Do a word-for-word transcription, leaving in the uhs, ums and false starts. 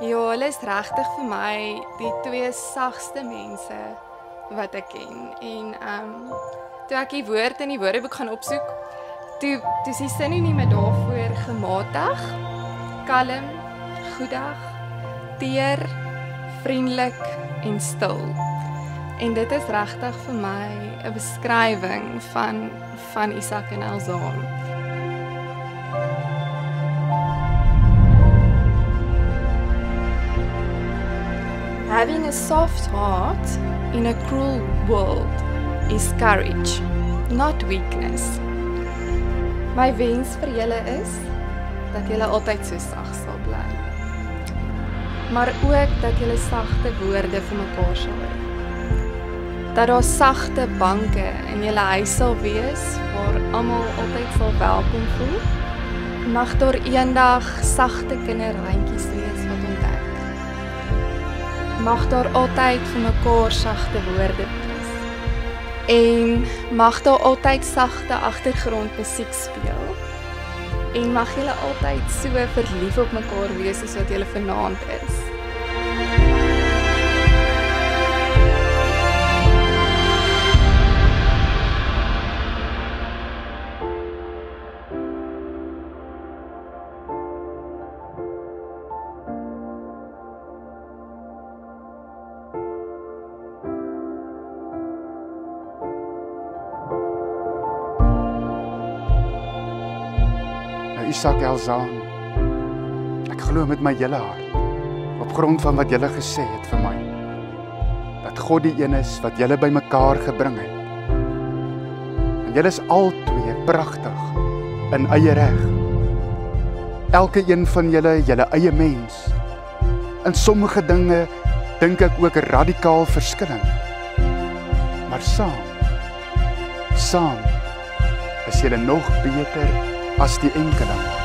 Ja, hulle is regtig vir my die twee sagste mense wat ek ken. En um toe ek die woord in die woordeboek gaan opsoek, toe toe is die sinonieme daarvoor gematig, kalm, goedig, teer, vriendelik en stil. En dit is regtig vir my 'n beskrywing van van Isak en Elzaan. Having a soft heart in a cruel world is courage, not weakness. My wens vir julle is dat julle altyd so sag sal bly. Maar ook dat julle sagte woorde vir mekaar sal hê. Dat daar sagte banke in julle huis sal wees waar almal altyd sal welkom voel. Mag daar eendag sagte kinderhandjies wees wat ontdek. Mag daar altyd vir mekaar sagte woorde wees. En mag daar altyd sagte agtergrondmusiek speel. En mag julle altyd so verlief op mekaar wees soos wat julle vanaand is. Isak Elzaan, ek glo met my hele hart, op grond van wat julle gesê het vir my, dat God die een is wat julle bymekaar gebring het. En julle is albei pragtig in eie reg. Elke een van julle, julle eie mens. In sommige dinge dink ek ook radikaal verskillend. Maar saam, saam is julle nog beter as die enkeling.